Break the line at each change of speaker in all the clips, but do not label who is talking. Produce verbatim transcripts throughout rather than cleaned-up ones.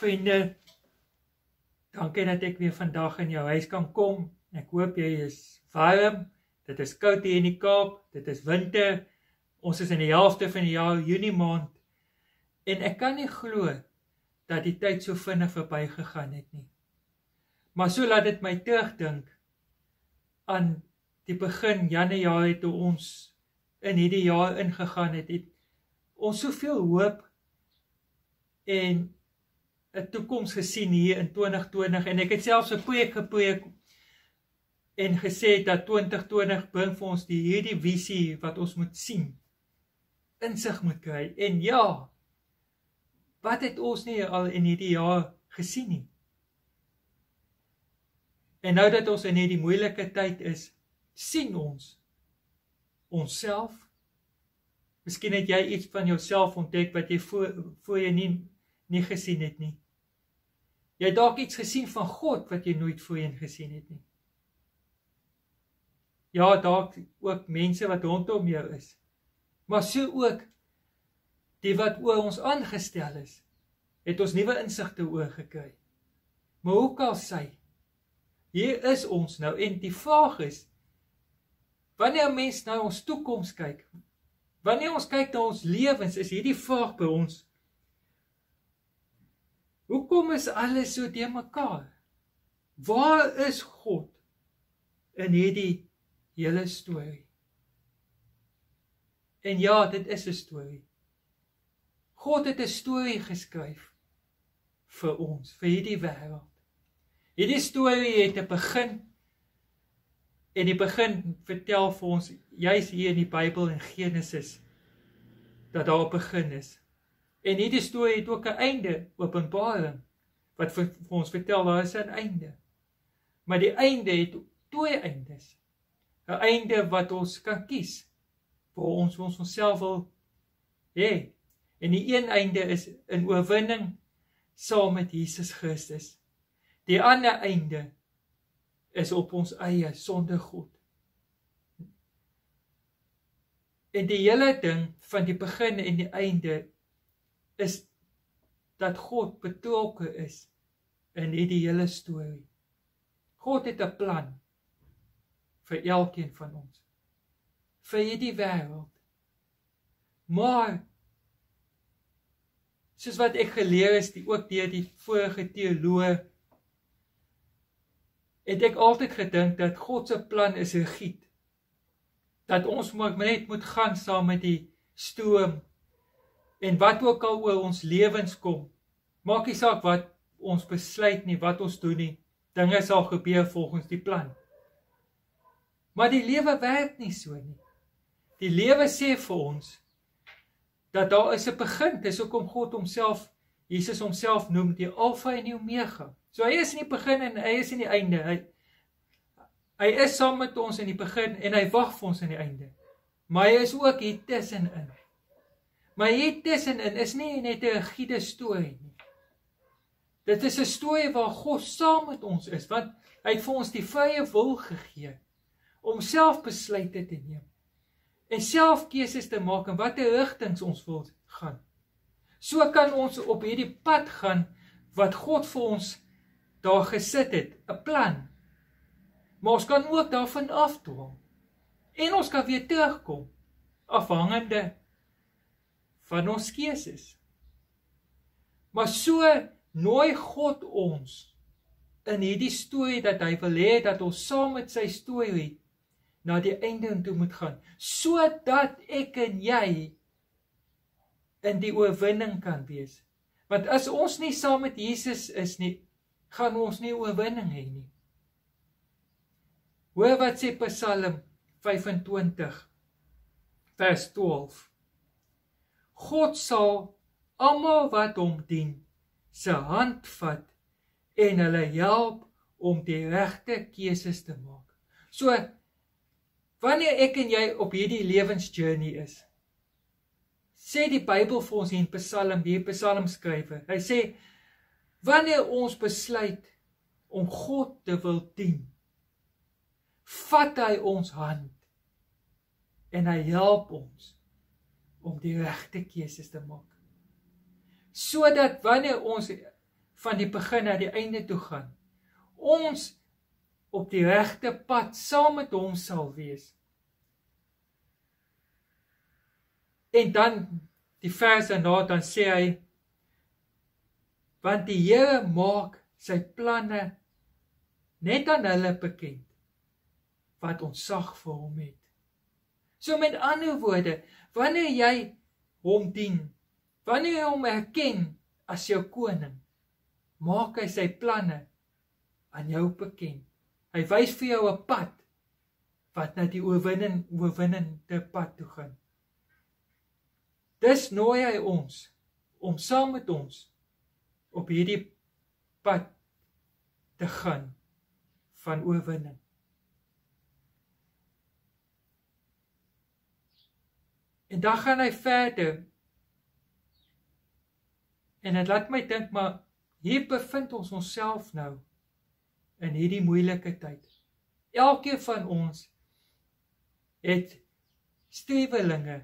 Vriende, dankie dat ek weer vandag in jou huis kan kom. Ek hoop jy is warm, dit is koud hier in die Kaap, dit is winter, ons is in die helfte van die jaar, Junie maand, en ek kan nie glo dat die tyd so vinnig verby gegaan het nie. Maar so laat dit my terugdink aan die begin Januarie toe ons in hierdie jaar ingegaan het, het ons soveel hoop en 'n toekoms gesien hier in twintig twintig, en ek het selfs 'n preek gepreek en gesê dat twintig twintig bring vir ons die hierdie visie wat ons moet sien, insig moet kry, en ja, wat het ons nie al in hierdie jaar gesien nie? En nou dat ons in hierdie moeilike tyd is, sien ons onsself. Miskien het jy iets van jouself ontdek wat jy voor, voor jy nie, nie gesien het nie. Jy het dalk iets gesien van God wat jy nooit voorheen gesien het nie. Ja, dalk ook mense wat rondom jou is, maar so ook die wat oor ons aangestel is, het ons nuwe insigte oor gekry. Maar hoe kan sy? Hier is ons nou, en die vraag is, wanneer 'n mens na ons toekoms kyk, wanneer ons kyk na ons lewens, is hierdie vraag by ons, hoekom is alles so deur mekaar? Waar is God in hierdie hele storie? En ja, dit is 'n storie. God het 'n storie geskryf vir ons, vir hierdie wêreld. Hierdie storie het 'n begin, en die begin vertel vir ons, juis hier in die Bybel in Genesis, dat daar 'n begin is. En hierdie storie het ook 'n einde, Openbaring, wat vir, vir ons vertel, daar is 'n einde. Maar die einde het twee eindes. 'n Einde wat ons kan kies, waar ons ons onsself wil hê. En die een einde is in oorwinning saam met Jesus Christus. Die ander einde is op ons eie sonder God. En die hele ding van die begin en die einde is dat God betrokke is in hierdie hele storie. God het 'n plan vir elkeen van ons, vir hierdie wêreld. Maar soos wat ek geleer is, die, ook deur die vorige teoloë, het ek altyd gedink dat God se plan is rigied. Dat ons maar net moet gaan saam met die stroom, en wat ook al oor ons lewens kom, maak nie saak wat ons besluit nie, wat ons doen nie, dinge sal gebeur volgens die plan. Maar die lewe werk nie so nie. Die lewe sê vir ons, dat daar is 'n begin, dis hoekom God homself, Jesus homself noem die Alfa en die Omega. So hy is in die begin en hy is in die einde. Hy, hy is saam met ons in die begin en hy wag vir ons in die einde. Maar hy is ook hier tussenin. Maar hier tussenin is nie net 'n rigiede storie nie. Dit is 'n storie waar God saam met ons is, want hy het vir ons die vrye wil gegee om self besluite te neem en self keuses te maak in watter rigtings ons wil gaan. So kan ons op hierdie pad gaan wat God vir ons daar gesit het, 'n plan. Maar ons kan ook daarvan afdwaal. En ons kan weer terugkom, afhangende van ons keuses. Maar so nooi God ons in hierdie storie dat hy wil hê dat ons saam met sy storie na die einde toe moet gaan, sodat ek en jy in die oorwinning kan wees. Want as ons nie saam met Jesus is nie, gaan ons nie oorwinning hê nie. Hoor wat sê Psalm vyf-en-twintig, vers twaalf. God sal almal wat hom dien, se hand vat en hulle help om die regte keuses te maak. So, wanneer ek en jy op hierdie lewensjourney is, sê die Bybel vir ons in Psalm, die psalmskrywer, hy sê, wanneer ons besluit om God te wil dien, vat hy ons hand en hy help ons om die regte keuses te maak. Sodat wanneer ons van die begin na die einde toe gaan. Ons op die regte pad saam met hom sal wees. En dan die vers daarna, dan sê hy, want die Here maak sy planne net aan hulle bekend, wat ontzag vir hom het. So met ander woorde, wanneer jy hom dien, wanneer jy hom erken as jou koning, maak hy sy planne aan jou bekend. Hy wys vir jou 'n pad, wat na die oorwinning, oorwinnende pad toe gaan. Dis nooi hy ons, om saam met ons, op hierdie pad te gaan, van oorwinning. En dan gaan hy verder, en het laat my dink, maar hier bevind ons onsself nou, in hierdie moeilike tyd. Elkeen van ons, het strewelinge,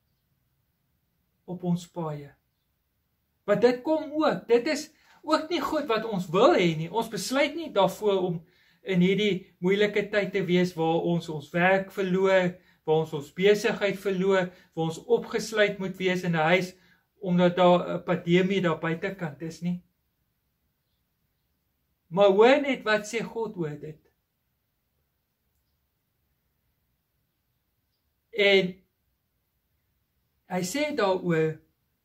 op ons paaie. Maar dit kom ook, dit is ook nie goed wat ons wil hê nie. Ons besluit nie daarvoor om in hierdie moeilike tyd te wees, waar ons ons werk verloor, waar ons ons besigheid verloor, waar ons opgesluit moet wees in 'n huis, omdat daar 'n pandemie daar buitekant is nie. Maar hoor net wat sê God oor dit. En hy sê daaroor,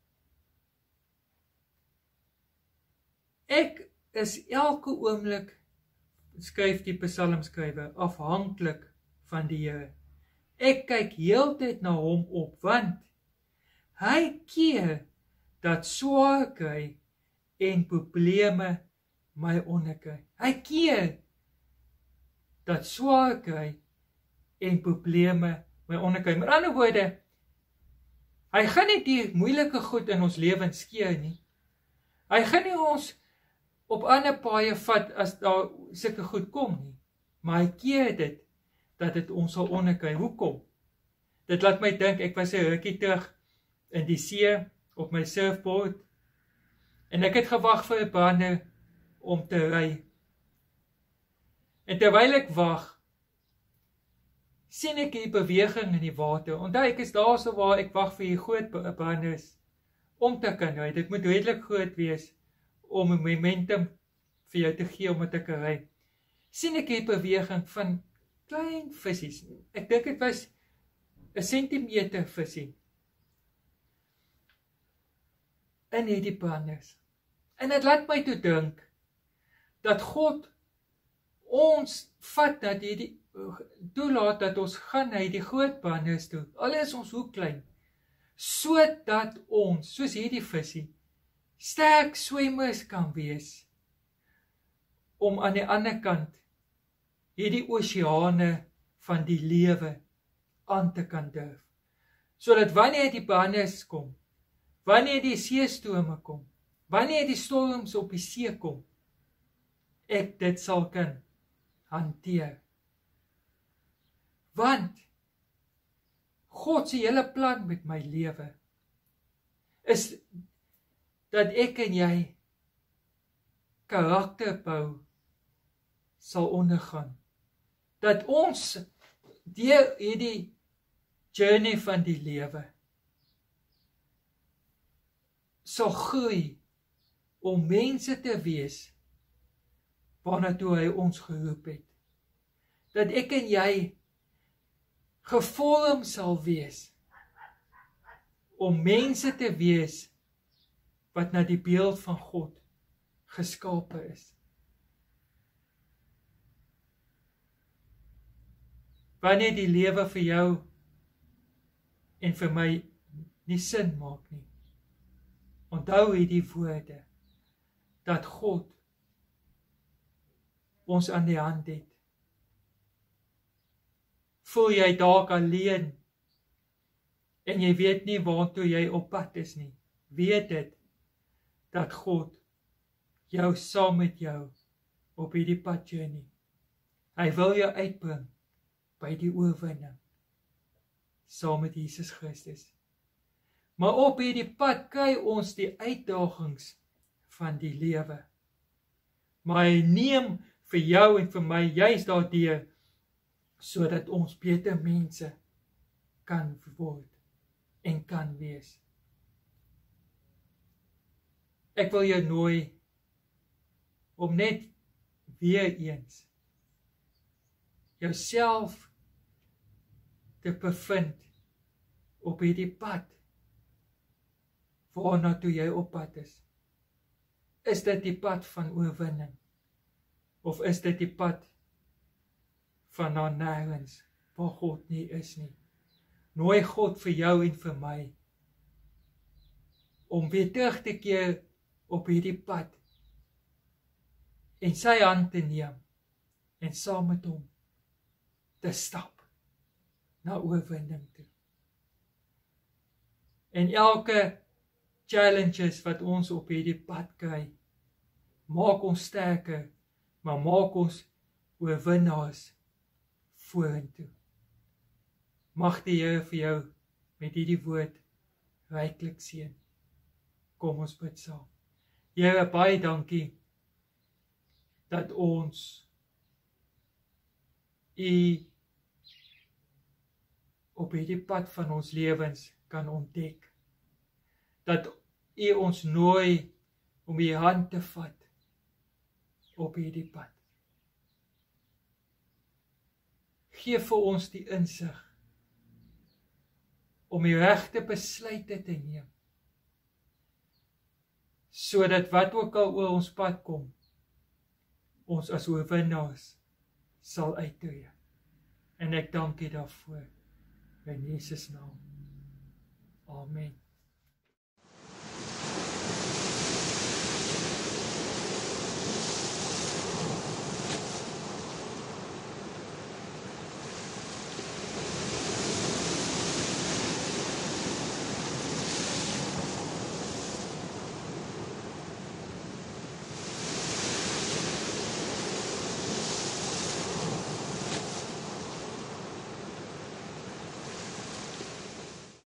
ek is elke oomblik, skryf die psalmskrywer, afhanklik van die Here. Ek kyk heeltyd na hom op, want hy keer dat swaar kry en probleme my onderkry. Hy keer dat swaar kry en probleme my onderkry. Met ander woorde, hy gaan nie die moeilike goed in ons lewens skeer nie. Hy gaan nie ons op ander paaie vat as daar sulke goed kom nie. Maar hy keer dit, dat dit ons sal onderkry. Hoekom? Dit laat my dink, ek was 'n rukkie terug in die see, op my surfboard, en ek het gewag vir 'n brander om te ry. En terwyl ek wag, sien ek die beweging in die water. Onthou, ek is daar so waar ek wag vir die groot branders om te kan ry. Dit moet redelik groot wees om 'n momentum vir jou te gee om te kan ry. Sien ek die beweging van klein visies. Ek dink dit was 'n sentimeter visie in hierdie branders. En dit laat my toe dink dat God ons vat dat hierdie toelaat dat ons gaan na die groot branders toe. Al is ons hoe klein, sodat ons, soos hierdie visie, sterk swemmers kan wees om aan die ander kant hierdie oseane van die lewe aan te kan durf. Sodat wanneer die branders kom, wanneer die seestrome kom, wanneer die storms op die see kom, ek dit sal kan hanteer. Want God se hele plan met my lewe is dat ek en jy karakterbou sal ondergaan. Dat ons deur hierdie journey van die lewe sal groei om mense te wees waarna toe hy ons geroep het. Dat ek en jy gevorm sal wees om mense te wees wat na die beeld van God geskape is. Wanneer die lewe vir jou en vir my nie sin maak nie, onthou hierdie woorde, dat God ons aan die hand het. Voel jy dalk alleen, en jy weet nie waartoe jy op pad is nie, weet dit, dat God jou saam met jou op hierdie pad journey. Hy wil jou uitbring by die oorwinning, saam met Jesus Christus. Maar op hierdie pad kry ons die uitdagings van die lewe. maar hy neem vir jou en vir my juist daardeur, sodat ons beter mense kan word en kan wees. Ek wil jou nooi om net weer eens jouself te bevind op hierdie pad waarna toe jy op pad is. Is dit die pad van oorwinning? Of is dit die pad van na nêrens waar God nie is nie? Nooi God vir jou en vir my om weer terug te keer op hierdie pad en sy hand te neem en saam met hom te stap na oorwinning toe. En elke challenges wat ons op hierdie pad kry, maak ons sterker, maar maak ons oorwinnaars vorentoe. Mag die Here vir jou met hierdie woord ryklik seën. Kom ons bid saam. Here, baie dankie dat ons U op hierdie pad van ons lewens kan ontdek. Dat U ons nooi om U hand te vat op hierdie pad. Geef vir ons die insig om die regte besluite te neem, sodat wat ook al oor ons pad kom, ons as oorwinnaars sal uittree. En ek dank U daarvoor, in Jesus naam. Amen.